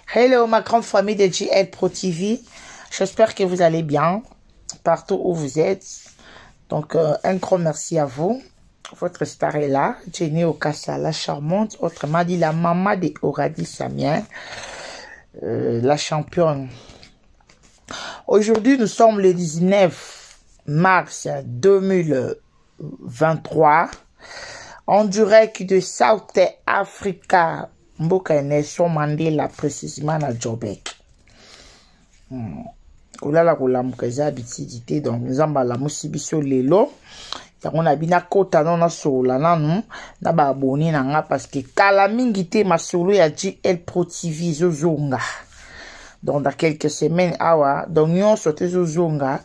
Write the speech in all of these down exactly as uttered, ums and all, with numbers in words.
Hello ma grande famille de J L Pro T V, j'espère que vous allez bien partout où vous êtes. Donc euh, un grand merci à vous. Votre star est là, Jenny Okassa, la charmante, autrement dit la maman de Oradi Samien, euh, la championne. Aujourd'hui nous sommes le dix-neuf mars deux mille vingt-trois en direct de South Africa. Mboka Nelson Mandela précisément à Joburg. Hmm. Oulala kulamukaza abitidité donc nous avons la musibiso lelo. On a bien kota non na sola nanu na ba abonné nanga parce que kala mingi te masolo ya J L Pro T V zozonga. Donc dans quelques semaines awa donc yon sote zozonga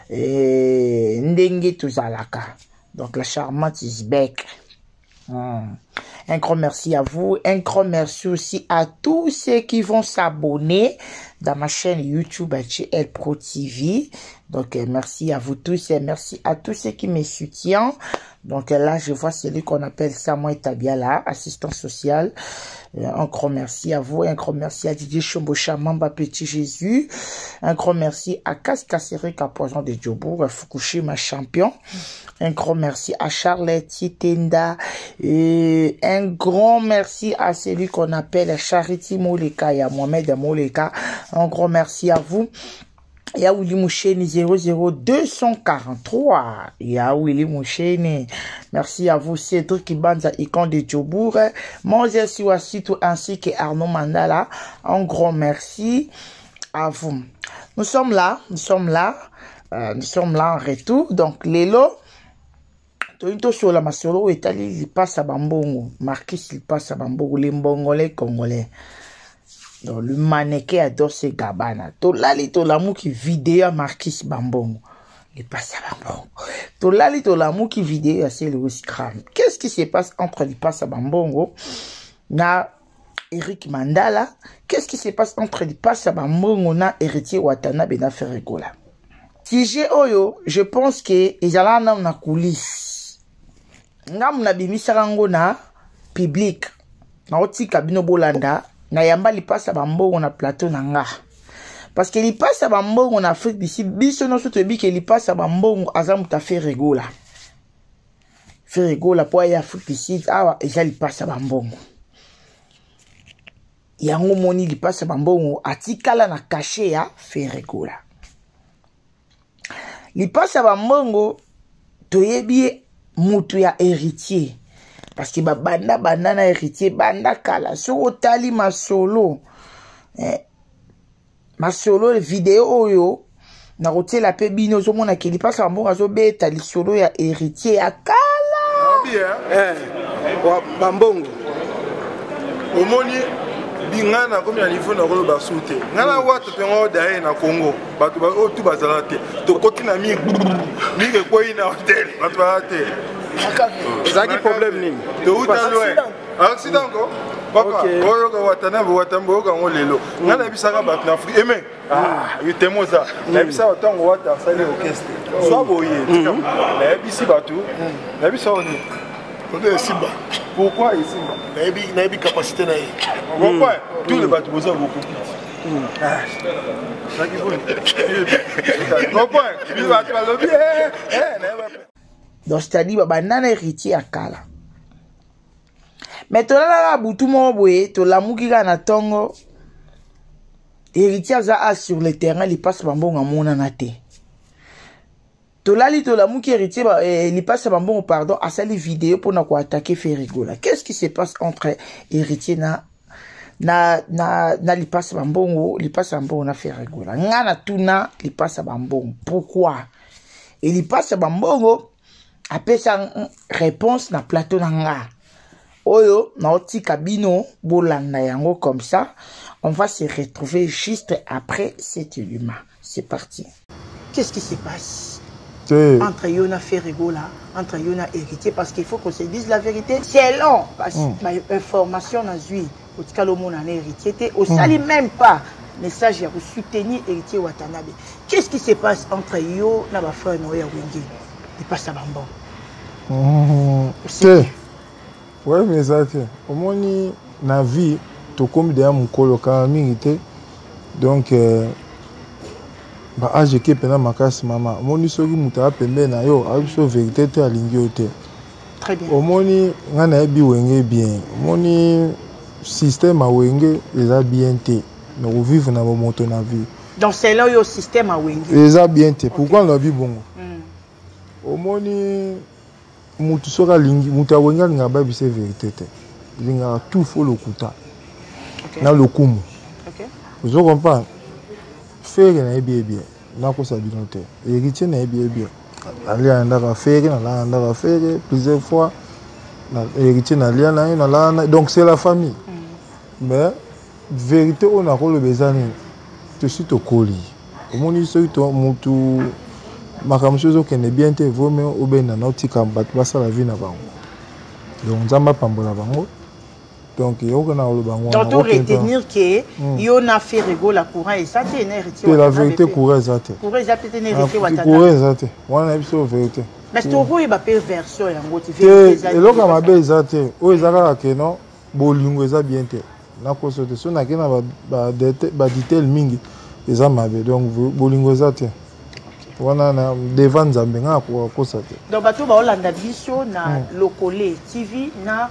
et ndenge tozalaka. Donc la charmante is back. Hmm. Un grand merci à vous. Un grand merci aussi à tous ceux qui vont s'abonner dans ma chaîne YouTube J L Pro T V. Donc, euh, merci à vous tous et merci à tous ceux qui me soutiennent. Donc, euh, là, je vois celui qu'on appelle Samuel Tabiala, assistant social. Euh, un grand merci à vous. Un grand merci à Didier Chombocha, Mamba Petit Jésus. Un grand merci à Kaskaseri Kapoison de Djobourg, Fukushima champion. Un grand merci à Charlotte Titenda. Et un grand merci à celui qu'on appelle Charity Moleka et à Mohamed Moleka. Un grand merci à vous. Il y a Willy Moucheni zéro zéro deux cent quarante-trois. Il y a Willy Moucheni. Merci à vous, Cédric Kibanza, Icon de Djobourg, Moses Siwasitu ainsi que Arnaud Mandala. Un grand merci à vous. Nous sommes là, nous sommes là, euh, nous sommes là en retour. Donc, Lélo, Toyito sur la masolo, Italie, il passe à Bambongo. Marquis, il passe à Bambongo, les Mbongolais, Congolais. Donc, le mannequin adore ces gabana. To lali to l'amour qui vidéo Marquis Bambongo. Il passe à Bambongo. To lali to l'amour qui vidéo à Louis Kram. Qu'est-ce qui se passe entre les passe à Bambongo na Eric Mandala? Qu'est-ce qui se passe entre les passe à Bambongo na héritier Watanabe na Ferregola? Si j'ai oyo, je pense que ils allaient dans la coulisse. Ngam na bimisarango na public. Na oti kabino bolanda. Na yamba li passe à Bambongo na plateau nanga. Parce que li passe à Bambongo en Afrique d'ici, biso no soto bi que li passe à Bambongo azamu ta Ferregola. Ferregola po ya Afrique d'ici, awa eja li passe à Bambongo. Yango moni li passe à Bambongo atikala na caché ya Ferregola. Li passe à Bambongo toyebi mutu ya héritier. Parce que ba banda banda na héritier banda kala so otali masolo eh masolo vidéo oyo na roté la pe bino zo mona ke li passe Bambongo zo beta li solo ya héritier ya kala bien eh wa Bambongo omoni bingana comme ya niveau na rolo basute ngana watu pengo dae na Congo batu ba o tu bazala te to koti na mi mi ke ko ina hotel batu ba te. C'est qui problème ni? De où t'as loin? Accident quoi? Papa, oyo ko watana bo watambo ko ngolelo. Ngana bisaka bat na Afrique. Amen. Ah, yitemo ça. Na bisa otango wata sali orchestre. Soit boye. Na bisi batu. Na bisa oni. On est Simba. Pourquoi ici? Na bi na bi capacité na yi. Pourquoi? Tous les bateaux besoin beaucoup plus. Ah. Ça qui faut. Pourquoi? Il va te le bien. Eh, na donc c'est-à-dire banana héritier à kala. Mais to la la butu mo boye to la mukika na tongo héritier za a sur le terrain il passe Bambongo mona na te. To la li to la muki héritier ba il passe Bambongo pardon à sali vidéo pour na ko attaquer Ferregola. Qu'est-ce qui se passe entre héritier na na na na li passe Bambongo, li passe Bambongo na Ferregola. Ngana tuna li passe Bambongo. Pourquoi? Et li passe Bambongo après sa réponse na plateau nanga. Oyo na oti kabino bolanda yango comme ça. On va se retrouver juste après cet élément. C'est parti. Qu'est-ce qui se passe entre Yona Ferregola, entre Yona héritier? Parce qu'il faut qu'on se dise la vérité. C'est long. Parce que mm. ma information n'a zui. Au cas où mon héritier au sali mm. même pas message pour soutenir héritier Watanabe. Qu'est-ce qui se passe entre yo na ba frère Noya Wengi? Il passe à Bambongo. Mmh. C'est. Ouais, mais ça, au moins, na vie, to comme derrière mon colo quand mingi donc euh, ba age ke pena makasi mama moni soki muta pembe na yo abiso vérité te alingi ote très bien omoni ngana ebi wenge bien omoni système a wenge eza bien te mais vivre na moto na vie donc c'est là yo système a wenge eza bien te pourquoi na bi bongo omoni mutu soka lingi muta wenge linga ba bise vérité te linga tout faut le kuta na le kumu OK vous comprenez faire na bien bien na ko sa binote héritier na bien bien ali anda ka faire na la anda ka faire plusieurs fois na héritier na lia na na la donc c'est la famille mm. mais vérité on a ko le bezani te suis to koli omoni so to mutu makamso zo kene bien te vaut mieux obena na tika bat basa la vie na bango donc nzamba pambola bango donc il y a un donc pour retenir que il y a fait rigolo la courant et ça c'est une héritier la vérité courant exact courant exact peut-être une héritier watana courant exact on a besoin de vérité mais c'est au il va perversion ya ngoti vérité et là comme abe exact o ezaka que non bolingo eza bien te na ko sote so na kena ba ba detail mingi eza mabe donc bolingo exact wana na devant Nzambe nga ko ko sa te donc bato ba olanda biso na Lokole T V na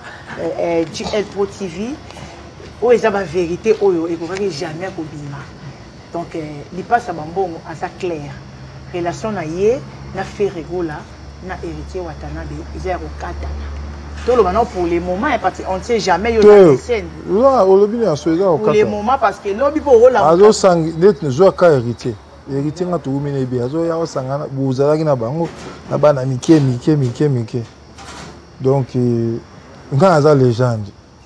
G L Pro T V o eza ba vérité oyo e ko ka jamais ko bima donc li passe à bambongo asa clair relation na ye na fait regola na héritier watanabe eza ko katana tout le moment pour les moments on ne sait jamais yo na scène là o lobi na so eza ko katana pour les moments parce que lobi po rola azo sang net ne zo ka héritier héritier nga to mine bi azo ya osangana buzalaki na bango na bana mike mike mike mike donc nga aza légende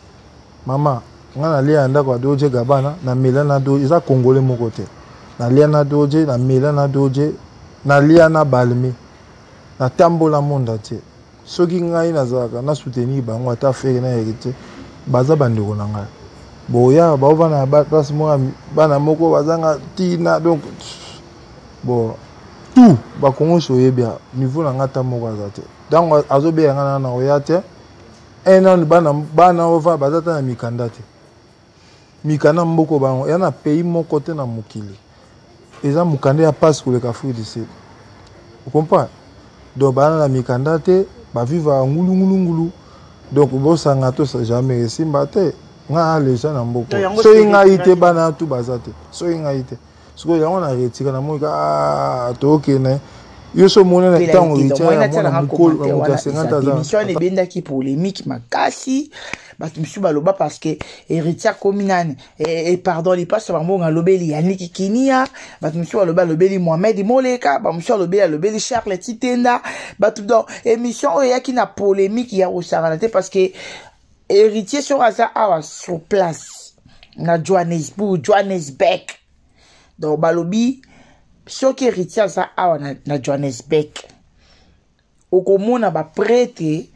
mama nga na lia ndako adoje gabana na mela na do eza congolais moko te na lia na doje na mela na doje na lia na balme na tambola monda te soki ngai nazaka na soutenir bango ata faire na héritier baza bandeko na ngai boya ba bana ba place mo bana moko bazanga tina donc bon tout ba kongo soye bien niveau na ngata moko azate donc azobe ngana na oyate un an bana bana ova bazata na mikanda te mikana mboko bango ya na pays moko te na mokili eza mukanda ya passe pour le Afrique du Sud vous comprenez donc bana na mikanda te ba vivre ngulu ngulu ngulu donc bo sanga to jamais simba te nga les gens na mboko so inga ite bana tu bazate so inga ite so ya on a retika na moika ah to kene yo so mona na tango ita na mukolo na cinquante ans émission ne benda ki polémique makasi batu misu baloba parce que héritier communane et pardon li passe bango ngalobeli Yannick Kinia batu misu baloba lobeli Mohamed Moleka ba misu lobeli lobeli Charles Titenda batu donc émission oyo yaki na polémique ya osangana te parce que héritier sur asa awa sur place na Johannesburg Johannesburg donc balobi soki héritier asa awa na, na Johannesburg okomona ba prêtre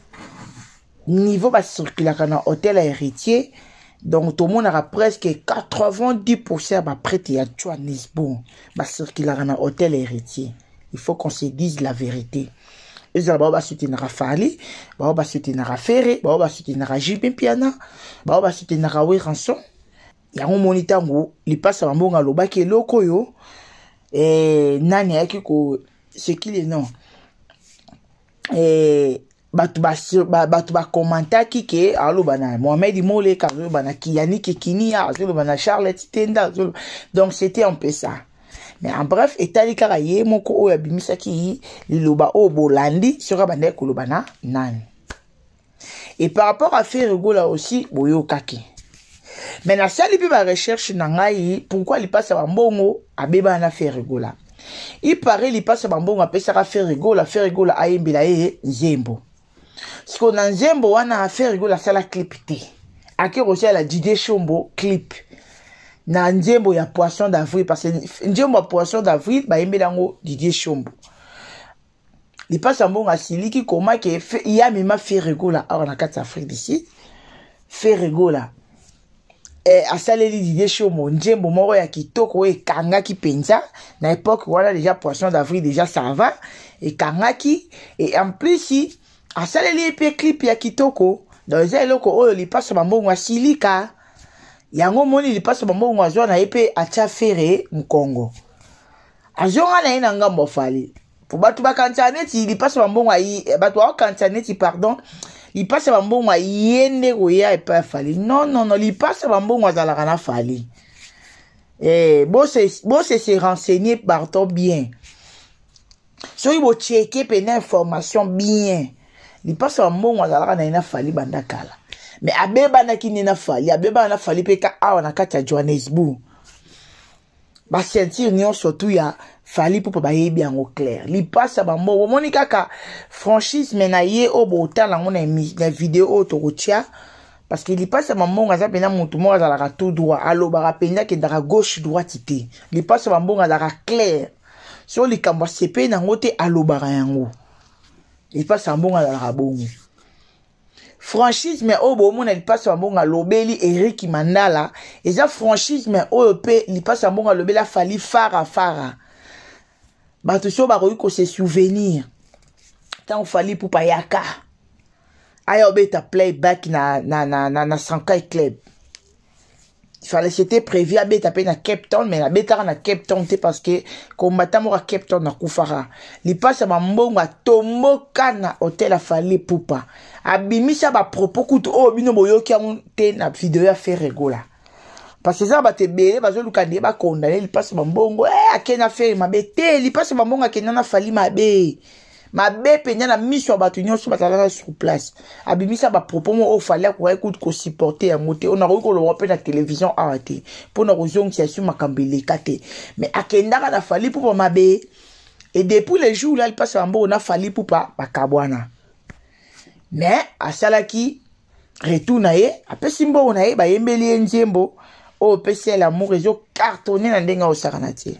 niveau ba circulaka na hôtel à héritier donc tout le monde a presque quatre-vingt-dix pour cent ba prêtre ya Johannesburg ba circulaka na hôtel héritier il faut qu'on se dise la vérité. Ils ont soutenir Fali, ils ont soutenir Ferré, ils ont soutenir Jibin Piana, ils ont soutenir Wé Ranson. Il y a un moniteur qui passe à Mbonga Loba qui est loko yo. Et nani yaki ko ce qu'il est non. Et batu ba batu ba commentaire qui ke alo bana Mohamed Mole ka bana Yannick Kinia, alo bana Charlotte Tenda. Donc c'était un peu ça. Mais en bref, etali kaka ye moko oyo abimisaki liloba o bolandi sera bande kolobana nan. Et par rapport à Ferrego là aussi, boyo kaki. Mais na sali bi ba recherche na ngai pourquoi il passe à mbongo abeba na Ferrego là. Il paraît il passe à mbongo apesa ka Ferrego la Ferrego la ayembela ye Nzembo. Parce que na Nzembo wana Ferrego la sala clip te. Aki rosia la Didier Chombo clip. Na Nzembo ya poisson d'avril parce que Nzembo ya poisson d'avril ba yembelango Didier Chombo. Li passe mbongo asiliki koma ke ya mema Ferrego la or na kati Afrique d'ici. Ferrego la eh asaleli Didier Chombo Nzembo moko ya kitoko e kangaki penza na époque voilà déjà poisson d'avril déjà ça va et kangaki et en plus si asaleli pe clip ya kitoko dans les loko oyo li passe mbongo asilika yango moni lipasa bambongo azwa na ye pe atia fere Mkongo azonga na ye na ngambo fali po bato bakanisa neti lipasa bambongo ayi bato bakanisa neti pardon lipasa bambongo ayende koya epa fali non non non lipasa bambongo azalaka na fali eh bo se bo se se renseigner pardon bien soki bo checker pe na information bien lipasa bambongo azalaka na ina fali banda kala mais abeba na kini na fali abeba na fali pe ka awa na kati ya Johannesburg ba sentir nyon surtout ya fali pour ba yebi yango clair li passa bambo moni kaka franchise menaye o botala ngona na vidéo o tokotia parce que li passa bambo ngaza pena mutu mo za la tout droit alo ba pena ke dara gauche droite té li passa bambo ngaza clair so li kamba sepe na ngote alo ba yango li passa bambo ngaza la bongo franchise mais au bon il passe un bon à l'obéli Eric Mandala et ça franchise mais au p il passe un bon à l'obéli fali fara fara bah tout ça bah ko se souvenir tant fali pour payaka ayo beta playback na na na na na Sankai Club il fallait c'était prévu à beta pe na Cape Town mais la beta na Cape Town c'est parce que combattant mo à Cape Town na kufara il passe ba mbonga tomboka na hôtel a fali pupa abimisa ba propos kutu o bino boyoki amonte na vidéo ya faire regola parce que ça ba te belé bazo lukande ba condamner il passe ba mbongo eh akena faire mabe te il passe ba mbongo akena na fali mabe mabe penya na mission ba tunyo so batala sur place abimisa ba propos mo o fali ko écoute ko supporter ya moté on a ko lo pe na télévision arrêté pour na kozongisa sur makambele kate mais akenda na fali pour mabe et depuis les jours là il passe ba mbongo na fali pour pa bakabwana mais asalaki retourne ye apesi mbo na ye ba yembeli nzembo o pesi l'amour ezo cartonné na ndenga o sakanati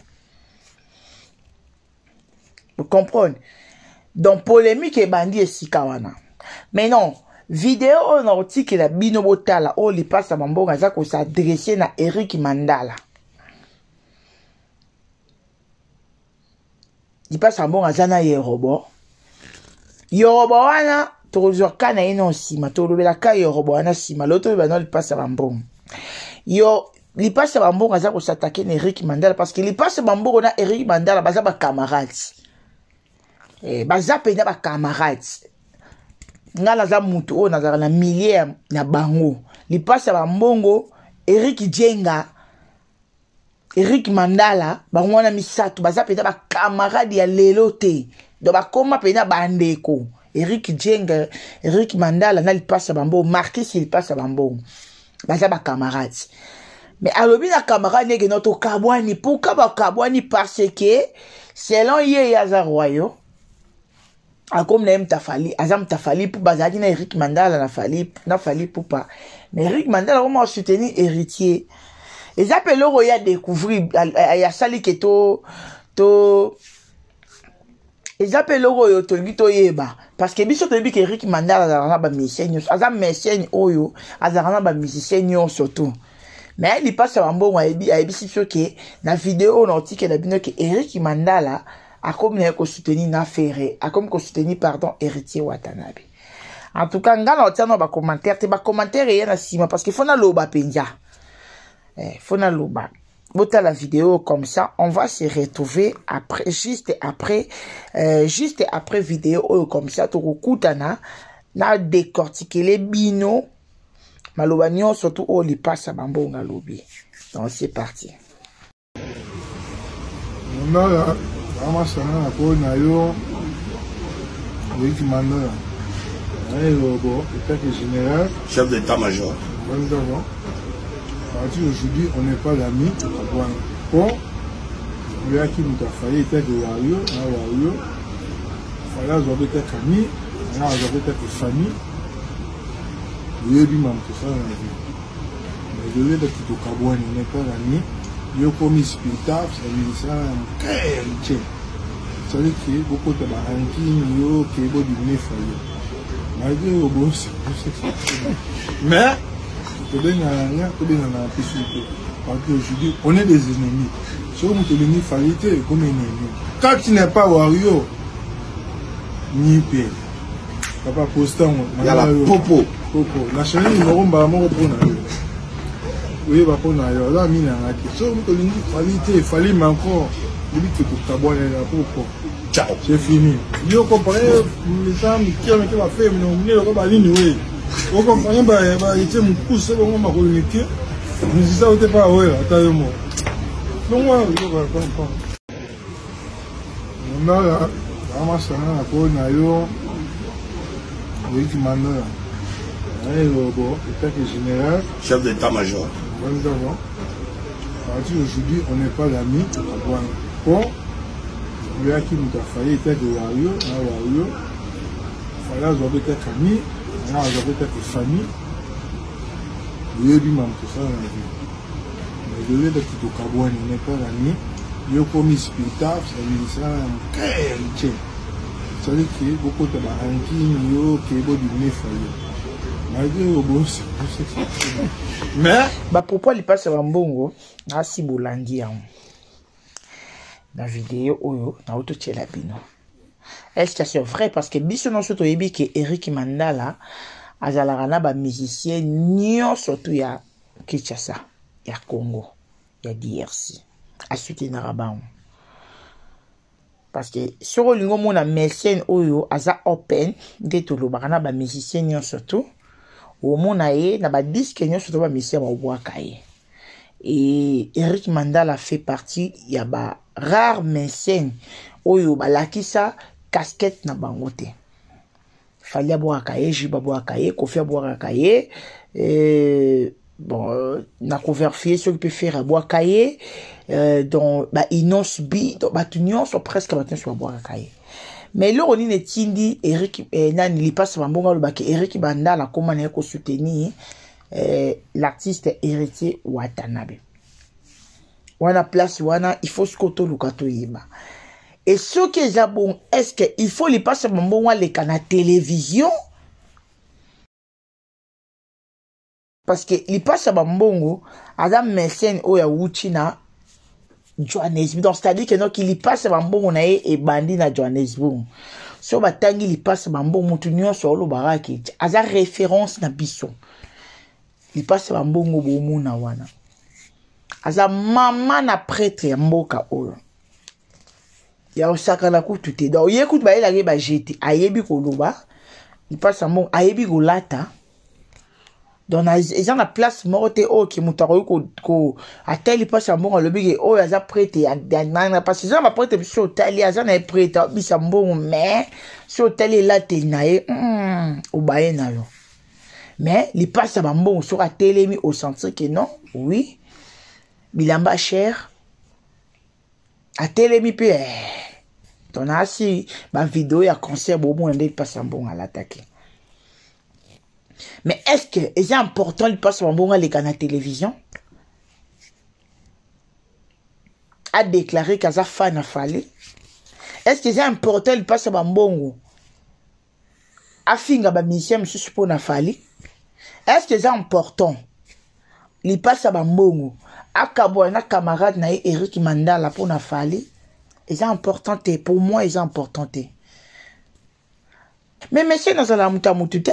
vous comprenez donc polémique e bandi esika wana mais non vidéo on article la bino botala o li passa mambonga za ko s'adresser na Eric Mandala il passa mambonga za na Yoruba Yoruba wana tozoka na ino sima tolobela ka Yoruba wana sima loto bana li passa bambongo yo li passa bambongo za ko s'attaquer na Eric Mandala parce que li passa bambongo na Eric Mandala baza ba camarades eh baza pena ba camarades ngala za mutu o nazara na millier na bango li passa bambongo Eric Jenga Eric Mandala bango na misato baza pena ba camarades ya lelo te do ba koma pena bandeko Eric Jenga Eric Mandala na li passa bambo Marquis il passa bambo baza ba camarades mais alobi na camarade nege noto kabwani pourquoi ba kabwani parce que selon ye yaza royo a comme na mtafali azam tafali pour bazadi na Eric Mandala na fali na fali pour pas mais Eric Mandala comment soutenir héritier et ça peut le roya découvrir ya sali que to to ils appellent le royo to bito yeba parce que biso to bi que Eric Mandala azana ba musicien azam musicien oyo azana ba musicien surtout mais il passe en bon aibi aibi si sûr que na vidéo on article na bino que Eric Mandala a comme ne ko soutenir na ferré a comme ko soutenir pardon héritier Watanabe en tout cas ngala otano ba commentaire te ba commentaire ya na sima parce que fona loba penja eh fona loba bota la vidéo comme ça on va se retrouver après juste après euh, juste après vidéo comme ça to kutana na décortiquer les bino maloba nyo surtout o li passa bambonga lobi donc c'est parti Mandala ama sana ko na yo Eric Mandala ay lobo état général chef d'état-major aujourd'hui on n'est pas d'amis bon il y a qui nous a failli était de Wario na Wario fallait avoir être amis on a avoir être famille il dit même tout ça mais je vais être tout Kabouani on n'est pas d'amis yo comme hospital c'est ça quel ça veut dire beaucoup de ranking yo qui est beau du nez failli malgré au boss mais aujourd'hui on est des ennemis. Si on te donne falité comme ennemi. Quand tu n'es pas Wario, ni père. Papa Postan, il y a la popo. Popo. La chaîne numéro un pour oui, va prendre ailleurs. Là, mine à la question. Il fallait encore. Il dit que tu as bon pour. Ciao. C'est fini. Je comprends. Les gens qui ont fait la femme, nous avons pas ligne, oui. Vous comprenez, bah, il était mon pouce, c'est bon, ma communiqué. Nous disons, ça n'était pas, ouais, attendez-moi. Donc, moi, je vais comprendre. On a là, vraiment, ça n'a pas de naïo. Oui, qui m'a donné. Allez, le état général. Chef d'état-major. Bon, d'abord. Parti aujourd'hui, on n'est pas d'amis. Bon, il y a qui nous a failli, était de Wario, un Wario. Il fallait avoir peut-être amis, il fallait avoir peut-être famille. Il y a du monde, tout ça dans la vie. Mais je vais dire que Kabouane n'est pas d'amis. Il y a commis spectacle, ça veut dire ça, un ça veut dire que beaucoup de ranking, il y a qui est beau du nez malgré au bon, mais bah pourquoi il passe à Mbongo à Sibolandi dans la vidéo oyo na auto tchelabino. Est-ce que c'est vrai parce que biso non surtout yebi que Eric Mandala azalarana ba musicien nyo surtout ya Kinshasa, ya Congo, ya D R C. A suite na rabam. Parce que sur le lingo mona mécène oyo aza open de to lo barana ba musicien nyo surtout. Au monaye na ba disque nyo surtout ba musicien ba wakaye. Et Eric Mandala fait partie ya ba rare mécène oyo ba lakisa casquette na bangote. Fallait boire kaye, jiba boire kaye, Kofi boire kaye, et bon, na couvert fier ce qui peut faire à boire kaye, donc bah inos bi, donc bah tunion sont presque matin sur boire kaye. Mais là on est tindi Eric nan il passe bambonga le bac Eric Mandala comment ne ko soutenir l'artiste héritier Watanabe. Wana place wana il faut skoto lukato yeba. Et ce qui est bon, est-ce qu'il faut les passer mon bon les canaux télévision? Parce que il passe à Bambongo, Adam Messen ou ya Wuchina, Johannesburg. Donc c'est-à-dire que non qu'il passe à Bambongo na et bandi na Johannesburg. So batangi il passe à Bambongo mutunyo sur le baraki. Aza référence na biso. Il passe à Bambongo bomu na wana. Aza maman na prêtre ya mboka oyo. Ya osaka na kutu donc yécoute ba il a ba jeté ayebi ko loba il passe mon ayebi ko lata donc ils ont la place morte o ki mutaro ko ko atel il passe mon le big o ya za prêté ya na parce que ça m'a prêté sur hôtel ya za na prêté bisa mbongo mais sur hôtel là te nae o baye na yo mais il passe ba mbongo sur atelemi au sentir que non oui bilamba cher atelemi pe ton asi ma vidéo ya concert bobo ndé passe en bon à l'attaquer. Mais est-ce que c'est important de passer en bon à les canaux télévision? A déclaré qu'à sa fan a fallu. Est-ce que c'est important de passer en bon a finga ba mission monsieur suppose na fallu? Est-ce que c'est important il passe en bon a kabo na camarade na Eric Mandala pour na fallu? Et c'est important, pour moi, c'est important. Mais monsieur, nous allons moutamouté.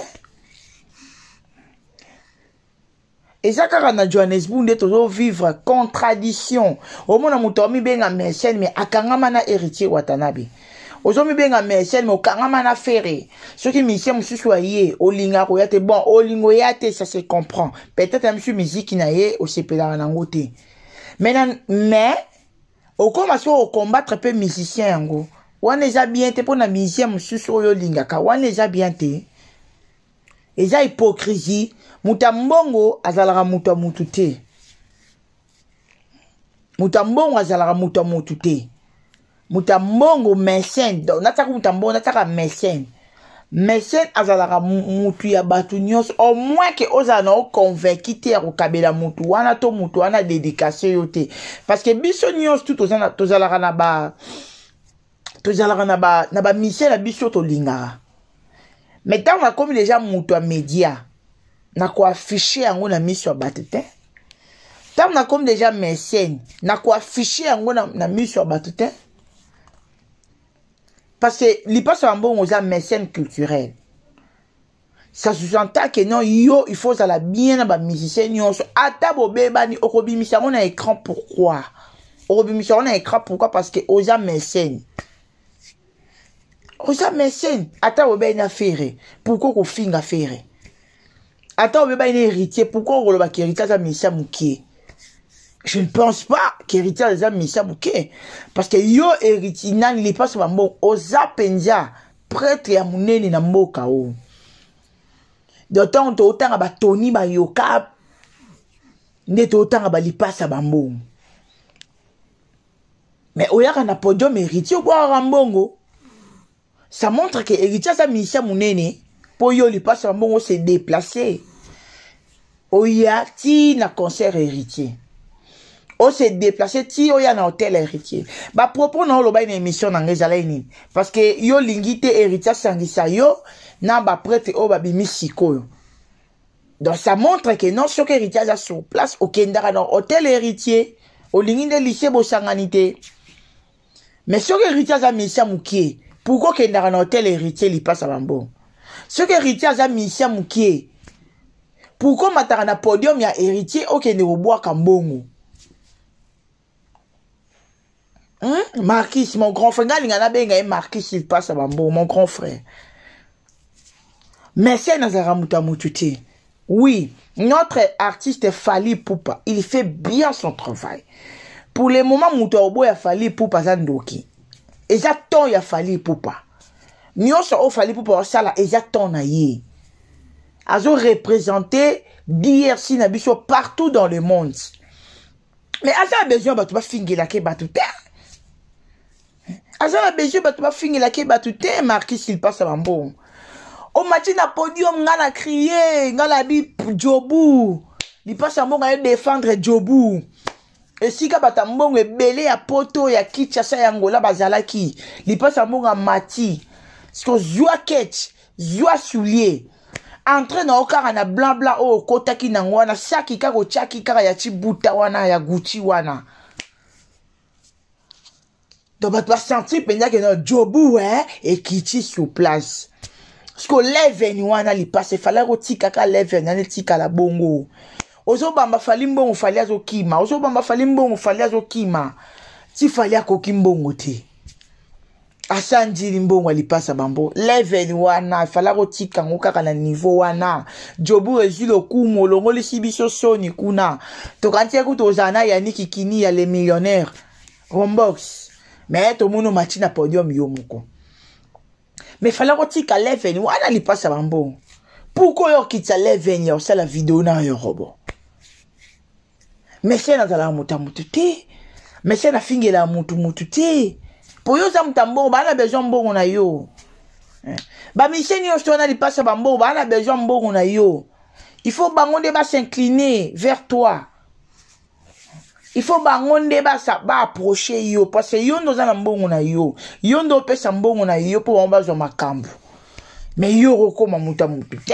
Et ça, quand on a Johannesburg, nous devons vivre contradiction. Au moins, nous avons mis bien un monsieur, mais à Kangamana héritier Watanabe. Aujourd'hui, bien un monsieur, mais au Kangamana ferré. Ce qui monsieur, monsieur, soyez, au lingaroyate, bon, au lingoyate, ça se comprend. Peut-être un monsieur musique qui n'a eu au C P L Nangote. Maintenant, mais, au combattre un peu musicien yango wana eza bien te pona musicien mususu oyo lingaka wana eza bien te eza hypocrisie muta mbongo azalaka muta mutu te muta mbongo azalaka muta mutu te muta mbongo mécène donc nataka muta mbongo nataka mécène mécène azalaka mutu ya batu nyonso au moins que ozana o convaincu te ya kokabela mutu wana to mutu wana dédication yo te parce que biso nyonso tout ozana tozalaka na ba tozalaka na ba na ba mission na biso to lingaka mais tant na comme déjà mutu a média na ko afficher yango na mission batu te tant na comme déjà mécène na ko afficher yango na, na mission batu te. Parce que li passe en bon aux mécènes culturels. ça sous-entend que non, yo, il faut ça la bien ba musicien nyonso. Ata bobeba ni okobimisa on a écran pourquoi? Okobimisa on a écran pourquoi? Parce que oza mécène. Oza mécène. Ata bobeba na faire. Pourquoi ko finga faire? Ata bobeba ni héritier. Pourquoi on ba héritier za misa mukie? Je ne pense pas qu'héritier za misa mukie. Parce que yo héritier nan il passe ba bon oza penja prêtre ya munene na mboka o. D'autant que autant ba Tony ba yoka n'est autant ba li passe ba mbongo. Mais oya na podium héritier ou ba rambongo. Ça montre que héritier sa mission munene pour yo li passe ba mbongo se déplacer. Oya ti na concert héritier. O se déplacer ti oya na hôtel héritier. Ba propos na lo ba une émission na ngezala ini parce que yo lingite héritier sangisa yo na ba prêtre o ba bimi sikoyo. Donc ça montre que non sur héritier a sur place au kendara dans hôtel héritier au lingine lycée bo sanganité. Mais sur héritier a mission mukie pourquoi kendara dans hôtel héritier li passe à bambo. Sur héritier a mission mukie pourquoi matara na podium ya héritier o kende bois kambongo. Hein? Marquis, mon grand frère, Marquis, il passe à Bambo, mon grand frère. Mais c'est Nazara Mutamututi. Oui, notre artiste Fally Ipupa, il fait bien son travail. Pour le moment, Mutaubo a Fally Ipupa Zandoki. Exactement, il a Fally Ipupa. Nyoso o Fally Ipupa sala exactement na ye. Azo représenté D R C Nabiso partout dans le monde. Mais Aza a besoin de battre finir la ke battre terre. Aza a besoin de battre finir la ke battre terre. Marquis il passe à Bambo. Au matin na podium ngala crier ngala bi Jobu. Il passe à Bambo ngala défendre Jobu. Et si ka bata mbongo ebele ya poto ya Kinshasa ya Angola bazalaki. Il passe à Bambo mati. Parce que zwa ketch, zwa soulier. Entre na okara na blanc blanc o kota ki na ngwana saki kako chaki kaka ya chibuta wana ya Gucci wana. Donc tu vas sentir penja que no Jobu hein et Kichi sur place. Parce que leven wana li passe fallait roti kaka leven na tika la bongo. Ozo bamba fali mbongo fali azo kima. Ozo bamba fali mbongo fali azo kima. Ti fali akoki mbongo te. Asanji limbongo li passe bambo. Leven wana fallait roti kango kaka na niveau wana. Jobu rezu le kumo longo li sibiso soni kuna. To kantia kuto ozana ya niki kini ya les millionnaires. Rombox. Mais tout le monde m'a dit na podium yo moko. Mais fallait roti ka leven wana li passe bambo. Pourquoi yo kitsa leven yo c'est la vidéo na yo robo. Mais c'est na la muta mutute. Mais c'est na fingela mutu mutute. Pour yo za mutambo ba na besoin mbongo na yo. Ba mission yo sto na li passe bambo ba na besoin mbongo na yo. Il faut bangonde ba s'incliner vers toi. Il faut bangonde ba sa ba approcher yo parce que yo ndo za na mbongo na yo. Yo ndo pesa mbongo na yo pour omba zo makambu. Mais yo rokoma muta mutute.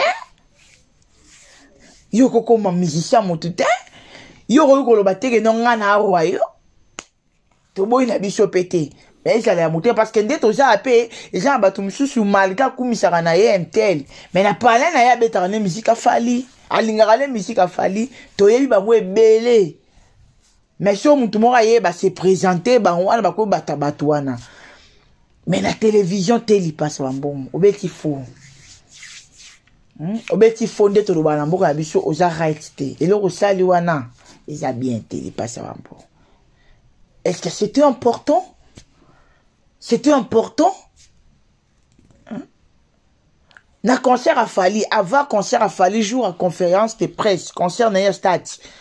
Yo kokoma musicien mutute. Yo rokolo bateke no ngana awa yo. To boy na biso pété. Mais ça l'a monté parce que dès que ça a payé, les gens battu monsieur sur malga kumisaka na ye mtel. Mais na parler na ya betane musique a Fally. Alingara musique a Fally. To yebi ba mwe belé. Mais si on tout mora ye ba se présenter ba wana ba ko bata batwana. Mais la télévision télé passe ba bon. Obeti fo. Hmm? Obeti fo ndeto lo ba na mboka biso oza right te. Et le sali wana, ils a bien télé passe ba bon. Est-ce que c'était important? C'était important. Hein? Na concert à Fally, avant concert à Fally, jour à conférence de presse, concert dans stade.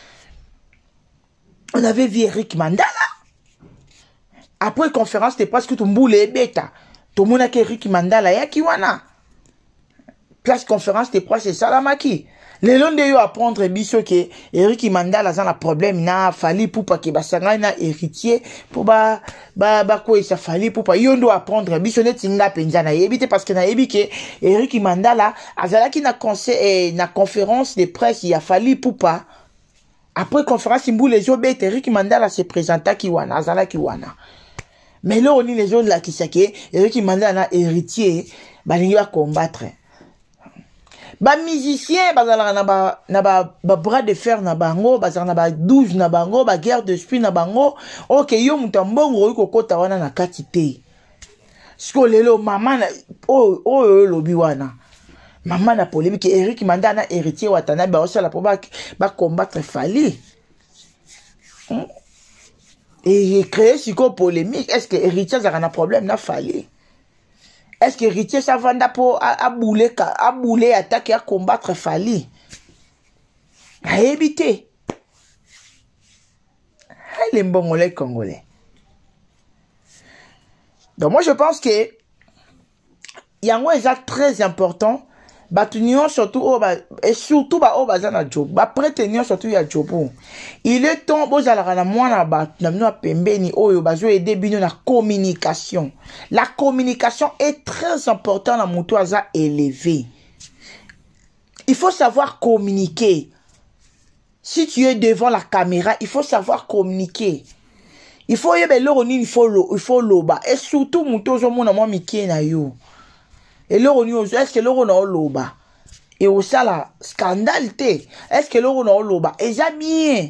On avait vu Eric Mandala. Après conférence de presse, que tout le monde est bêta. Tout le monde a Eric Mandala, ya kiwana. Place conférence de presse, c'est Salamaki. Les longs de yo apprendre biso que Eric Mandala a un problème na Fally Ipupa que basanga na héritier pour ba ba ba quoi ça Fally Ipupa yo ndo apprendre biso net singa penza na yebite parce que na yebi que Eric Mandala azala ki na conseil eh, na conférence de presse il y a Fally Ipupa après conférence imbu les yo bête Eric Mandala se présenta ki wana azala ki wana mais là on les autres là qui sake Eric Mandala na héritier ba lingi va combattre. ba musicien bazala na ba na ba, ba bras de fer na bango bazala na ba douze na bango ba guerre d'esprit na bango OK yo mutambongo iko kota wana na kati te sko lelo mama na o o lobi wana mama na polémique Eric Mandana héritier watana ba osala po ba ba combattre Fali hmm? Et créer si ko polémique est-ce que héritier ça a un problème na Fali? Est-ce que héritier ça va pour à bouler à bouler attaquer à combattre Fali? À éviter. Les Congolais congolais. Donc moi je pense que yango est très important. Batunion surtout et surtout ba o bazana job. Ba prétenir surtout ya job. Il est temps bozala na mwana ba na mino pembeni oyo bazo aider bino na communication. La communication est très importante dans mutu aza élevé. Il faut savoir communiquer. Si tu es devant la caméra, il faut savoir communiquer. Il faut yebe loroni il faut lo, il faut loba et surtout mutu ozo mona mo mikie na yo. Et loroni ozo est-ce que loro na loba? Et au sala scandale te. Est-ce que loro na loba? Et ça bien.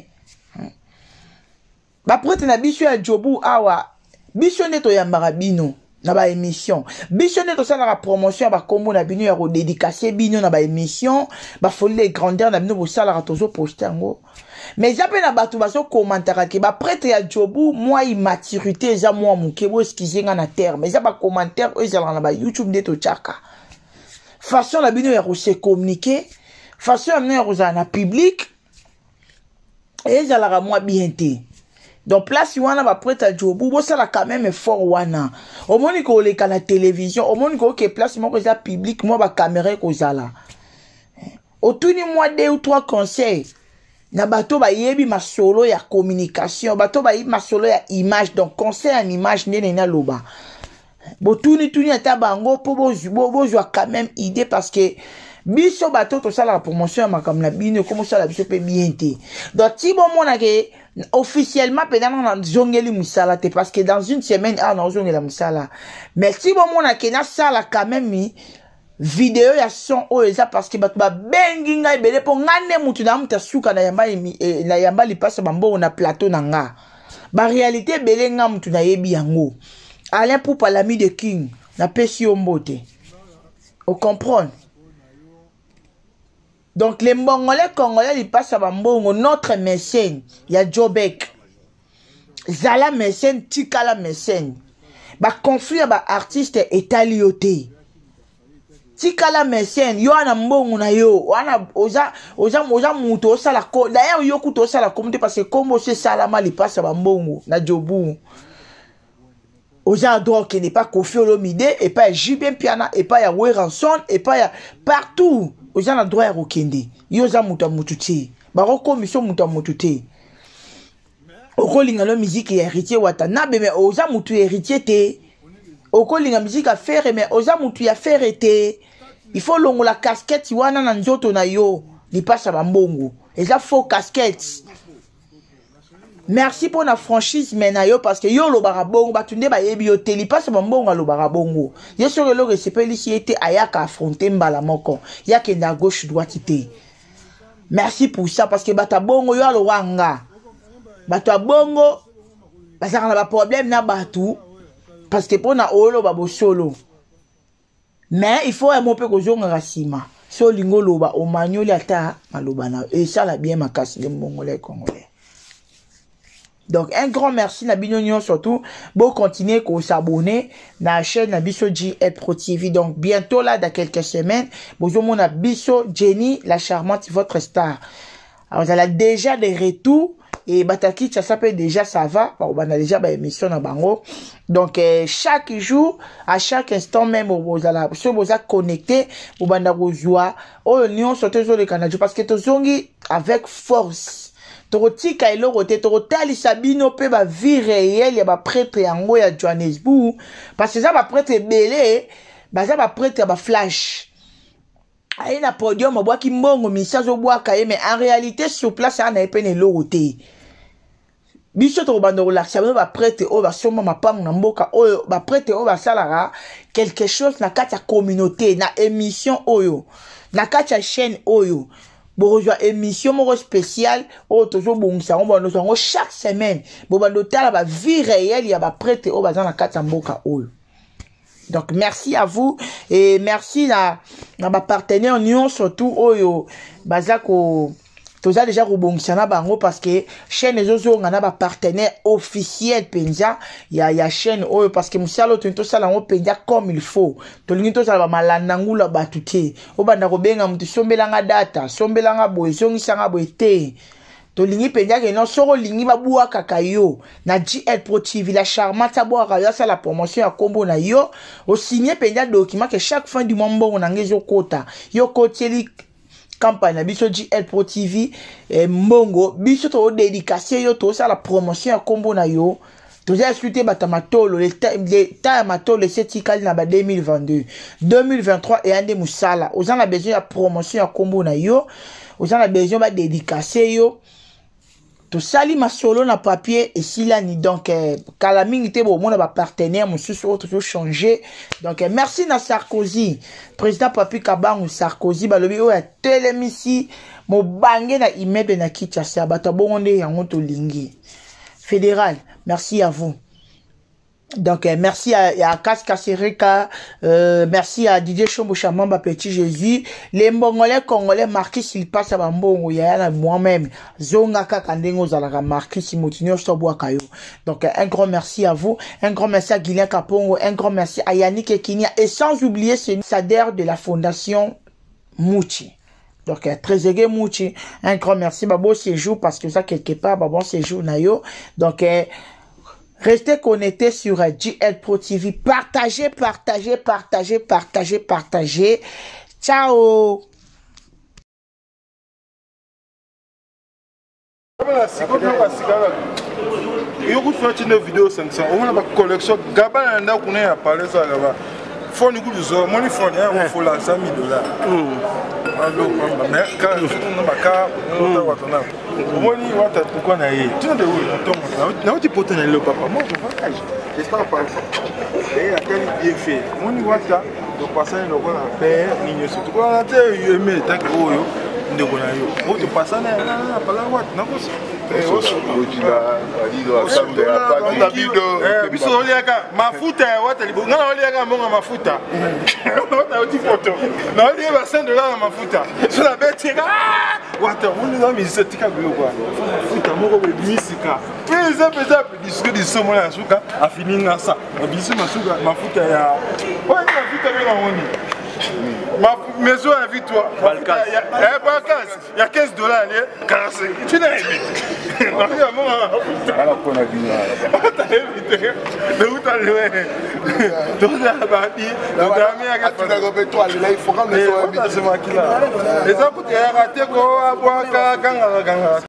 Ba prete na biso ya jobu awa biso neto ya marabino na ba émission biso neto ça na promotion ba kombo na bino ya ko dédicacer bino na ba émission ba folie les grandeurs na bino bo sala tozo poster ngo mais jape na batu baso commentaire ke ba prete ya jobu moi immaturité za moi muke bo excuser nga na terre mais ça ba commentaire eux za na ba YouTube neto chaka façon na bino ya ko se communiquer façon na ko za na public et za la moi bien té. Donc place wana ba prête à jobu bo ça la quand même fort wana au moins ko le la télévision au moins ko que place moi ko za public moi ba caméra ko za la autour ni moi deux ou trois conseils na bato ba yebi ma solo ya communication bato ba yebi ma solo ya image donc conseil en image nene na loba bo tuni tuni ata bango po bo bo bo quand même idée parce que biso bato to sala la promotion ma comme la bino comme ça la biso pe bien té donc ti bon mona ke officiellement pendant na zongeli musala te parce que dans une semaine ah non zongela musala mais si bon mona ke na sala quand même mi vidéo ya son o eza parce que bato ba bengi ngai belé po ngane mutu na muta suka na yamba na yamba li passe bambo na plateau na nga ba réalité belé nga mutu na yebi yango Alain Poupa l'ami de King na pesi ombote on comprend. Donc les Mongolais Congolais ils passent à Bambongo notre mécène il y a Jobek Zala mécène Tikala mécène ba conflit ba artiste étalioté Tikala mécène yo ana mbongo na yo wana oza oza oza muto sala ko d'ailleurs yo kuto sala communauté parce que comme c'est salama li passe à Bambongo na Jobu oza droit qui n'est pas Kofi Olomide et pas Jibin Piana et pas ya Weranson et pas ya partout oza na droit ya rokende yoza muta mututi baro commission muta mututi okolinga lo musique ya héritier watanabe mais oza mutu héritier te okolinga musique à faire mais oza mutu ya faire te il faut longo la casquette wana na nzoto na yo li passa bambongo eza faux casquette. Merci pour la franchise menayo parce que yo lo barabongo batunde ba yebi yo teli passe bambongo lo barabongo yo sur le respect ici était ayaka affronter mbala moko yake na gauche droite té. Merci pour ça parce que bata bongo yo lo wanga bata bongo basaka na ba problème na batu parce que pona olo babo solo mais il faut un peu ko zonga rasima so lingo loba o manyoli ata maloba na et ça la bien makasi de mongolais congolais. Donc un grand merci na bino surtout bon continuer à s'abonner na chaîne na biso J L Pro T V. Donc bientôt là dans quelques semaines bonjour mon biso Jenny la charmante votre star. Alors elle a déjà des retours et bataki ça s'appelle déjà ça va on a déjà ba émission na bango. Donc euh, chaque jour à chaque instant même vous allez so vous êtes connecté au banda joie au lion surtout sur le Canada parce que tozongi avec force. Torotika ilo rote torotali sabino pe ba vie réelle ya ba prêtre yango ya Johannesburg parce que ça ba prêtre belé ba ça ba prêtre ba flash ayi na podium bwa ki mbongo message bwa kaye mais en réalité sur place ça na epene lo rote biso to bando relaxa ba prêtre o ba soma mapangu na mboka oyo ba prêtre o ba salara quelque chose na kati ya communauté na émission oyo na kati ya chaîne oyo Bourgeois émission moko spéciale o tozo bongisa on bando so chaque semaine bo bando tala ba vie réelle ya ba prêtre o ba za na kati ya mboka oyo. Donc merci à vous et merci à na ba partenaire union surtout oyo bazako toza déjà rebongisana bango parce que chaîne ezozo ngana ba partenaire officiel penza ya ya chaîne oyo parce que musalo to sala ngo penza comme il faut to lingi to sala ba malanda ngula batuté obanda ko benga mutu sombelanga data sombelanga boy zongisanga boy te to lingi penza ke non soro lingi ba bua kaka yo na G L Pro T V la charmante boa ka ça la promotion ya combo na yo o signer penza document que chaque fin du mois mbongo na ngezo kota yo koteli campagne biso G L Pro T V eh, mbongo biso to dédicacer yo to ça la promotion ya combo na yo to j'ai expliqué batamatolo le ta matolo setikali na ba deux mille vingt-deux deux mille vingt-trois et ande musala ozana a besoin ya promotion ya combo na yo ozana a besoin ba dédicacer yo to sali masolo na papier et sila ni donc eh, kala mingi te bo mona ba partenaire mususu autre to changer donc eh, merci na Sarkozy président Papi Kabangu Sarkozy balobi o ya telemisi mo bange na immeuble na Kinshasa bato bonde yango to lingi fédéral merci à vous. Donc euh, merci à, à Kas Kasereka, euh, merci à Didier Chombo Chamamba Petit Jésus, les Mongolais Congolais marqués s'il passe à Bambongo, il y a moi-même, Zonga Kakandengo Zalaga marqué si Moutinho Soboakayo. Donc euh, un grand merci à vous, un grand merci à Guilin Kapongo, un grand merci à Yannick Ekinia et sans oublier ce Sader de la Fondation Mouchi. Donc, euh, Trezeguet Mouchi, un grand merci, bah bon séjour parce que ça quelque part, bah bon séjour nayo. Donc, euh, restez connectés sur euh, G L Pro T V. Partagez, partagez, partagez, partagez, partagez. Ciao. Vidéo cinq cents. On a une collection. Gabana n'a pas parlé ça là-bas. Faut nous dire ça. Moi, il faut un faut la cinq mille dollars. Alors, mais quand on a car, on a what on a. Moi, il va être pourquoi na y. Tu n'as de où? Non, tu peux tenir le papa. Moi, je partage. J'espère pas. Et à quel bien fait. Moi, il va ça. Donc, passer le rôle à faire. N'y surtout quoi. Tu es aimé tant que oh yo. Ndeko na yo. Oh, tu passes na na pas la what. Na quoi? biso oliaka mafuta ya wata libo ngana oliaka mbonga mafuta wata oti photo na oliaka ba cent dollars na mafuta so na betika wata on na misetika bio kwa mafuta moko be misika puis ça peut ça disque de somo na suka afini na ça biso masuka mafuta ya ouais mafuta bila ngoni ma maison à vie toi Balkas eh Balkas il y a quinze dollars les quarante-cinq tu n'as aimé non il y a mon ala kona bina ta évité mais où t'as le donc la bandi la dame ya tu n'as pas toi là il faut quand même ça c'est moi qui là les autres tu as raté quoi boire kanga kanga